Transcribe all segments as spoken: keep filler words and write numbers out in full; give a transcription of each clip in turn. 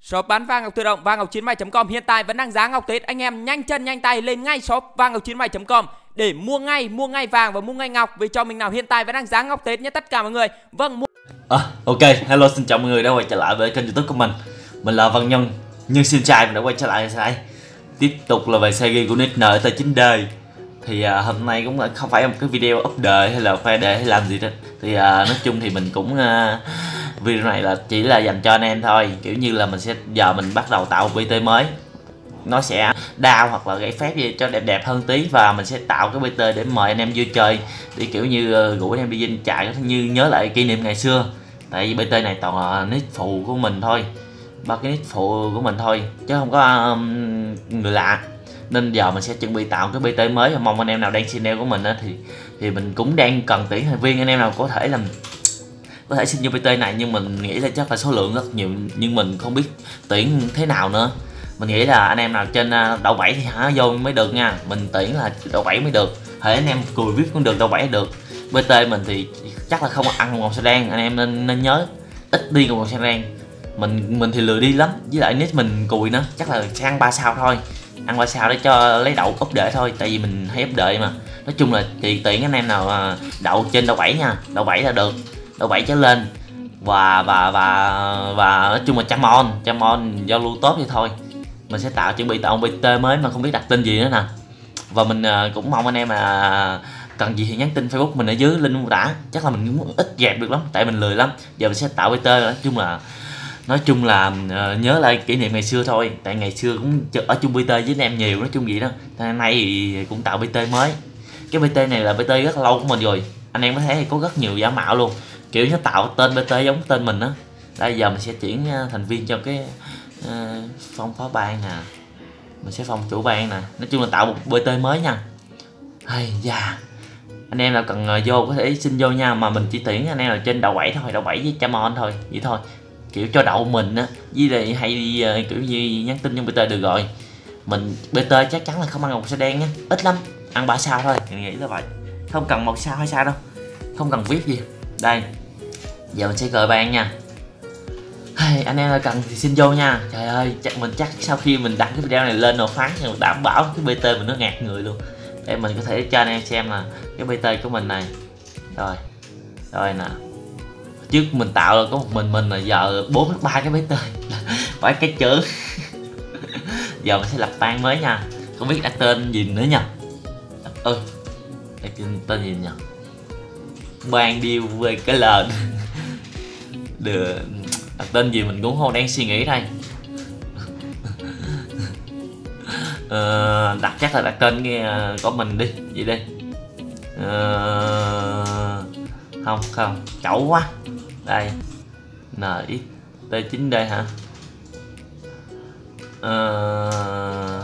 Shop bán vàng ngọc tự động vàng ngọc chín mươi bảy chấm com hiện tại vẫn đang giá ngọc Tết, anh em nhanh chân nhanh tay lên ngay shop vàng ngọc chín mươi bảy chấm com để mua ngay mua ngay vàng và mua ngay ngọc về cho mình nào. Hiện tại vẫn đang giá ngọc Tết nhé tất cả mọi người. Vâng, mua... à, ok, hello, xin chào mọi người đã quay trở lại với kênh YouTube của mình. Mình là Văn Nhân, Nhân Xin Trai, mình đã quay trở lại sai tiếp tục là về series của nick en tê chín D. Thì à, hôm nay cũng không phải một cái video update hay là khoe đề hay làm gì đó. Thì à, nói chung thì mình cũng à, video này là chỉ là dành cho anh em thôi, kiểu như là mình sẽ giờ mình bắt đầu tạo pê tê mới, nó sẽ đao hoặc là gãy phép gì cho đẹp đẹp hơn tí, và mình sẽ tạo cái pê tê để mời anh em vui chơi, để kiểu như uh, rủ anh em đi dinh chạy như nhớ lại kỷ niệm ngày xưa. Tại vì pê tê này toàn là nick phụ của mình thôi, ba cái nick phụ của mình thôi chứ không có um, người lạ, nên giờ mình sẽ chuẩn bị tạo cái pê tê mới. Và mong anh em nào đang xin của mình á, thì thì mình cũng đang cần tuyển thành viên. Anh em nào có thể làm có thể xin vô pê tê này, nhưng mình nghĩ là chắc là số lượng rất nhiều, nhưng mình không biết tuyển thế nào nữa. Mình nghĩ là anh em nào trên đậu bảy thì hả vô mới được nha, mình tuyển là đậu bảy mới được. Thể anh em cùi viết cũng được, đậu bảy được. pê tê mình thì chắc là không ăn màu xanh đen, anh em nên nên nhớ ít đi màu xanh đen. Mình mình thì lười đi lắm, với lại nick mình cùi nữa, chắc là sẽ ăn ba sao thôi, ăn ba sao để cho lấy đậu úp đệ thôi, tại vì mình hay úp đệ mà. Nói chung là tùy tuyển anh em nào đậu trên đậu bảy nha, đậu bảy là được, đậu bảy trở lên, và và và và nói chung là trăm on trăm on giao lưu tốt thì thôi. Mình sẽ tạo chuẩn bị tạo pê tê mới mà không biết đặt tên gì nữa nè. Và mình cũng mong anh em mà cần gì thì nhắn tin Facebook mình ở dưới link mô tả. Chắc là mình cũng ít dẹp được lắm, tại mình lười lắm. Giờ mình sẽ tạo pê tê. Nói chung là nói chung là uh, nhớ lại kỷ niệm ngày xưa thôi, tại ngày xưa cũng ở chung pê tê với anh em nhiều, nói chung vậy đó. Hôm nay thì cũng tạo pê tê mới. Cái pê tê này là pê tê rất lâu của mình rồi, anh em có thấy có rất nhiều giả mạo luôn, kiểu nó tạo tên pê tê giống tên mình á. Đây giờ mình sẽ chuyển thành viên cho cái uh, phong phó ban nè, mình sẽ phong chủ ban nè. Nói chung là tạo một pê tê mới nha. Hay da, anh em nào cần uh, vô có thể xin vô nha, mà mình chỉ tuyển anh em là trên đậu bảy thôi, đậu bảy với trăm on thôi, vậy thôi, kiểu cho đậu mình á, với lại hay đi uh, kiểu như nhắn tin trong pê tê được rồi. Mình pê tê chắc chắn là không ăn màu sao đen nhá, ít lắm, ăn ba sao thôi, mình nghĩ là vậy, không cần một sao hai sao đâu, không cần viết gì. Đây giờ mình sẽ gửi ban nha. Hey, anh em cần thì xin vô nha. Trời ơi, chắc mình chắc sau khi mình đăng cái video này lên rồi phán, nhưng đảm bảo cái pê tê mình nó ngạt người luôn, để mình có thể cho anh em xem là cái pê tê của mình này. Rồi rồi nè, trước mình tạo là có một mình mình là giờ bốn ba cái pê tê phải cái chữ. Giờ mình sẽ lập ban mới nha, không biết đặt tên gì nữa nha. Ừ, đặt tên gì nhỉ? Ban điêu về cái lền. Được, đặt tên gì mình cũng không đang suy nghĩ đây. uh, đặt chắc là đặt tên cái uh, của mình đi, vậy đi. Uh, không không chẩu quá. Đây en ích tê chín D hả? Uh,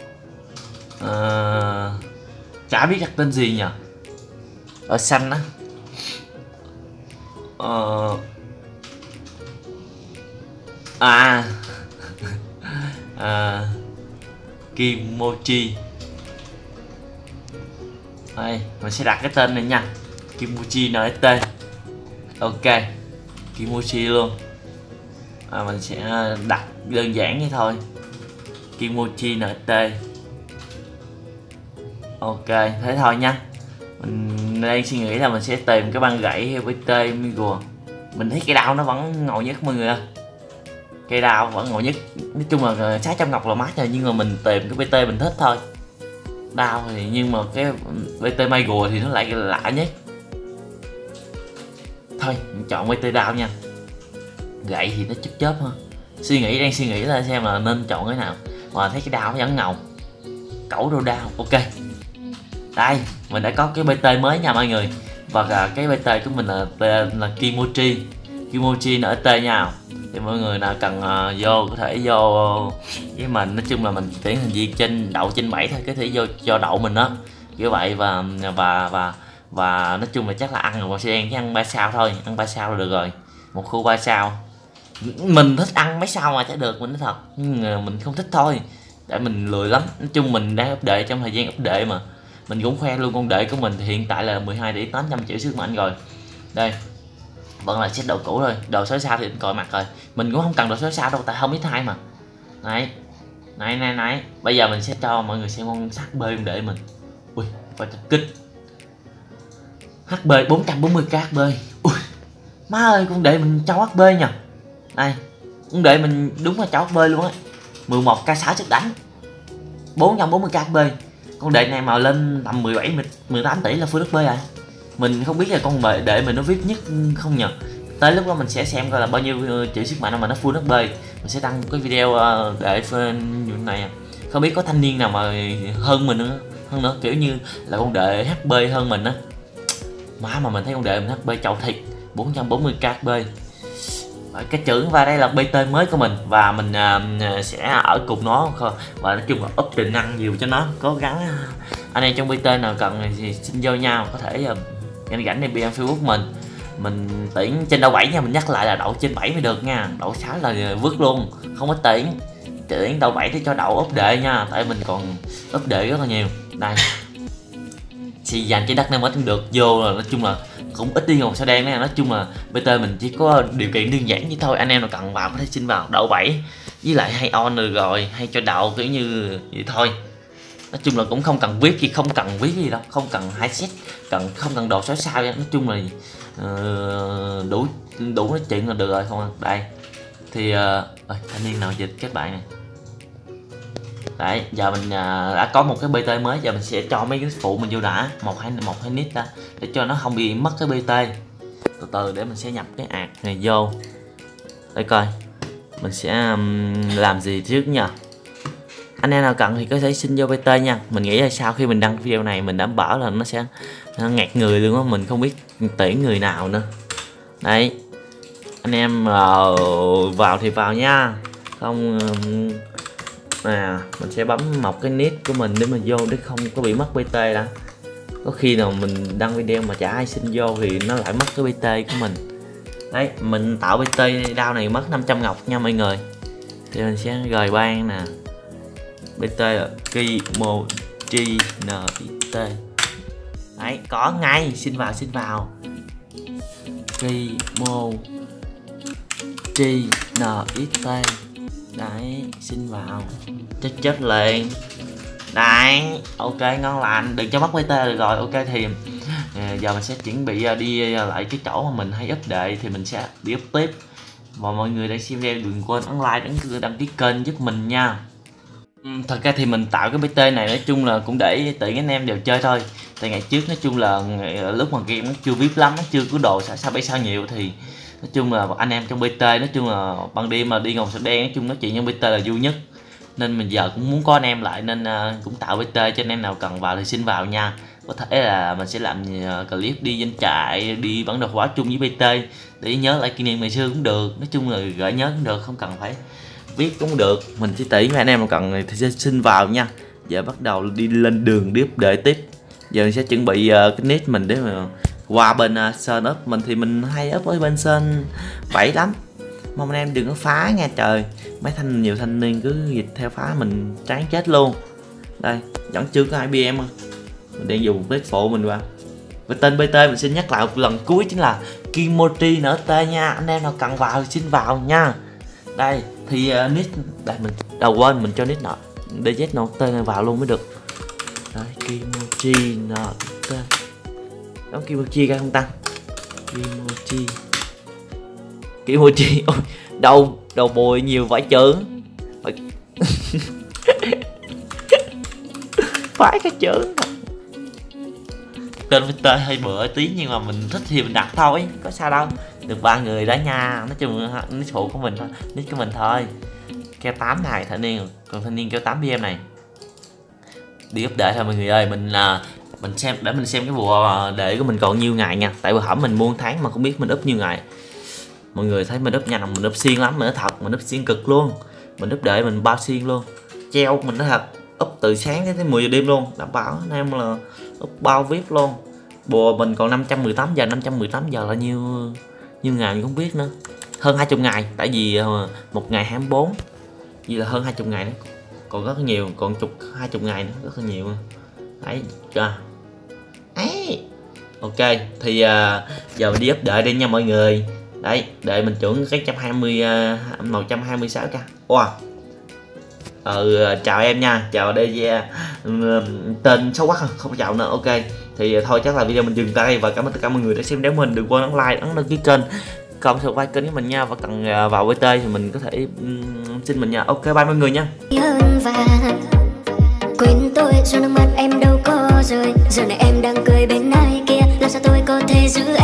uh, chả biết đặt tên gì nhỉ. Ở xanh á. Uh, à, à Kimochi. Đây mình sẽ đặt cái tên này nha, Kimochi en ích tê. Ok, Kimochi luôn. À, mình sẽ đặt đơn giản như thôi, Kimochi en ích tê. Ok, thế thôi nha. Mình đang suy nghĩ là mình sẽ tìm cái băng gãy pê tê Migo. Mình thấy cái đao nó vẫn ngầu nhất mọi người ơi, cây đao vẫn ngồi nhất. Nói chung là sáu trăm ngọc là mát rồi, nhưng mà mình tìm cái pê tê mình thích thôi. Đao thì nhưng mà cái pê tê may gùa thì nó lại lạ nhất. Thôi mình chọn pê tê đao nha. Gậy thì nó chớp chớp ha. Suy nghĩ đang suy nghĩ là xem là nên chọn cái nào, mà thấy cái đao nó vẫn ngầu. Cẩu đô đao. Ok, đây mình đã có cái pê tê mới nha mọi người. Và cái pê tê của mình là là Kimochi Kimochi en ích tê nha. Thì mọi người nào cần uh, vô có thể vô với mình. Nói chung là mình tuyển thành viên trên đậu trên bảy thôi, có thể vô cho đậu mình đó, kiểu vậy. Và và và và nói chung là chắc là ăn một xe đen chứ ăn ba sao thôi, ăn ba sao là được rồi, một khu ba sao. Mình thích ăn mấy sao mà chả được, mình nói thật, nhưng mình không thích thôi, tại mình lười lắm. Nói chung mình đang update, trong thời gian update mà mình cũng khoe luôn con đệ của mình thì hiện tại là mười hai tỷ tám trăm triệu sức mạnh rồi. Đây vẫn là set đồ cũ thôi. Đồ xóa sao thì còi mặt rồi, mình cũng không cần đồ xóa sao đâu, tại không biết hai mà. Này này này này, bây giờ mình sẽ cho mọi người xem con hát bê để mình. Ui, phải kích hát bê bốn trăm bốn mươi k hát bê. Ui má ơi, con để mình cho hát bê nha. Này con để mình đúng là cho hát bê luôn á, mười một k sáu sức đánh, bốn trăm bốn mươi k hát bê. Con đệ này mà lên tầm mười bảy mười tám tỷ là full hát bê rồi. Mình không biết là con bệ để mình nó vip nhất không nhờ. Tới lúc đó mình sẽ xem coi là bao nhiêu chữ sức mạnh mà nó full hát bê. Mình sẽ đăng cái video để phần này. Không biết có thanh niên nào mà hơn mình nữa, hơn nữa kiểu như là con đệ hát bê hơn mình á. Má mà mình thấy con đệ mình hát bê trâu thịt, bốn trăm bốn mươi k hát bê. Cái chữ và đây là bê tê mới của mình và mình uh, sẽ ở cùng nó và nói chung là up định năng nhiều cho nó. Cố gắng anh em trong bê tê nào cần thì xin vô nhau, có thể uh, rảnh rảnh đi bê em Facebook mình mình tuyển trên đầu bảy nha, mình nhắc lại là đậu trên bảy mới được nha, đậu sáu là vứt luôn, không có tuyển tuyển đầu bảy để cho đậu up đệ nha, tại mình còn up đệ rất là nhiều. Đây thì dành cái đất này mới được vô là nói chung là cũng ít đi ngồi sao đen này. Nói chung là bê tê mình chỉ có điều kiện đơn giản như thôi, anh em nào cần vào có thể xin vào đậu bảy với lại hay on được rồi, hay cho đậu kiểu như vậy thôi. Nói chung là cũng không cần viết gì, không cần viết gì đâu, không cần hai set, cần không cần đồ xóa sao. Nói chung là uh, đủ đủ nói chuyện là được rồi không. Đây thì uh, thanh niên nào dịch các bạn này. Đấy, giờ mình à, đã có một cái bê tê mới, giờ mình sẽ cho mấy cái phụ mình vô đã, một hai một hai nít đã để cho nó không bị mất cái bê tê. Từ từ để mình sẽ nhập cái ạc này vô. Để coi mình sẽ um, làm gì trước nha. Anh em nào cần thì có thể xin vô bê tê nha. Mình nghĩ là sau khi mình đăng video này mình đảm bảo là nó sẽ nó ngạt người luôn á, mình không biết tuyển người nào nữa. Đấy, anh em uh, vào thì vào nha, không um, à, mình sẽ bấm một cái nick của mình để mình vô để không có bị mất bê tê đã. Có khi nào mình đăng video mà chả ai xin vô thì nó lại mất cái bê tê của mình. Đấy, mình tạo bê tê đao này mất năm trăm ngọc nha mọi người. Thì mình sẽ rời ban nè. bê tê là Kimochi en ích tê. Đấy, có ngay, xin vào xin vào. Kimochi en ích tê. Đấy, xin vào chết chết liền. Đấy, ok ngon lành, đừng cho mất bê tê được rồi. Ok thì à, giờ mình sẽ chuẩn bị đi lại cái chỗ mà mình hay up đệ thì mình sẽ đi up tiếp. Và mọi người đang xem video đừng quên ấn like, đăng, đăng ký kênh giúp mình nha. Thật ra thì mình tạo cái bê tê này nói chung là cũng để tiện anh em đều chơi thôi. Tại ngày trước nói chung là lúc mà game nó chưa vip lắm, nó chưa có đồ sao sao bảy sao nhiều thì nói chung là anh em trong bê tê nói chung là ban đêm mà đi ngồi sao đen, nói chung nói chuyện trong bê tê là vui nhất. Nên mình giờ cũng muốn có anh em lại nên uh, cũng tạo bê tê cho anh em nào cần vào thì xin vào nha. Có thể là mình sẽ làm uh, clip đi doanh trại, đi bản đồ hóa chung với bê tê để nhớ lại kỷ niệm ngày xưa cũng được. Nói chung là gợi nhớ cũng được, không cần phải viết cũng được. Mình chỉ tỉ anh em mà cần thì sẽ xin vào nha. Giờ bắt đầu đi lên đường đi để tiếp. Giờ mình sẽ chuẩn bị uh, cái nick mình để mà qua bên uh, Sơn up mình thì mình hay up ở bên Sơn bảy lắm. Mong anh em đừng có phá nha trời. Mấy thanh nhiều thanh niên cứ dịch theo phá mình chán chết luôn. Đây, vẫn chưa có ai bê em. Mình đang dùng clip phụ mình vào. Và tên bê tê mình xin nhắc lại một lần cuối chính là Kimochi en ích tê nha. Anh em nào cần vào thì xin vào nha. Đây thì uh, nick đây mình đầu quên mình cho nick nọ đê zét en ích tê này vào luôn mới được. Đấy, Kimochi en ích tê. Đóng Kimochi ra không ta? Kimochi Kimochi. Ôi, đầu đầu bồi nhiều vải chưởng. Phải cái chưởng. Tên bê tê hơi bựa tí nhưng mà mình thích thì mình đặt thôi, có sao đâu. Được ba người đó nha, nói chung nick phụ của mình thôi, nick của mình thôi. Keo tám này thanh niên, còn thanh niên keo tám bê em này. Đi up đệ thôi mọi người ơi, mình là mình xem để mình xem cái vụ đệ của mình còn nhiêu ngày nha. Tại bữa hổm mình mua tháng mà không biết mình up nhiêu ngày. Mọi người thấy mình up nhanh, mình up xuyên lắm, mình nói thật, mình up xuyên cực luôn. Mình up đệ mình bao xuyên luôn. Treo mình nói thật, up từ sáng đến tới mười giờ đêm luôn, đảm bảo anh em là up bao vip luôn. Bùa mình còn năm trăm mười tám giờ, năm trăm mười tám giờ là nhiêu nhiêu ngày mình không biết nữa. Hơn hai mươi ngày, tại vì một ngày hai mươi bốn. Vì là hơn hai mươi ngày nữa. Còn rất nhiều, còn chục hai mươi ngày nữa, rất là nhiều. Đấy, à. Ấy. Ok, thì uh, giờ mình đi up đợi đi nha mọi người. Đấy, để mình chuẩn cái một trăm hai mươi uh, một trăm hai mươi sáu k. Wow. Ừ, chào em nha, chào đây uh, tên xấu quá không, không chào nữa. Ok, thì thôi chắc là video mình dừng tại đây và cảm ơn tất cả mọi người đã xem đến mình. Đừng quên ấn like, ấn đăng ký kênh, comment subscribe kênh của mình nha, và cần uh, vào vê tê thì mình có thể um, xin mình nha. Ok, bye mọi người nha. Quên tôi do nước mắt em đâu có rơi, giờ này em đang cười bên ai kia, làm sao tôi có thể giữ em.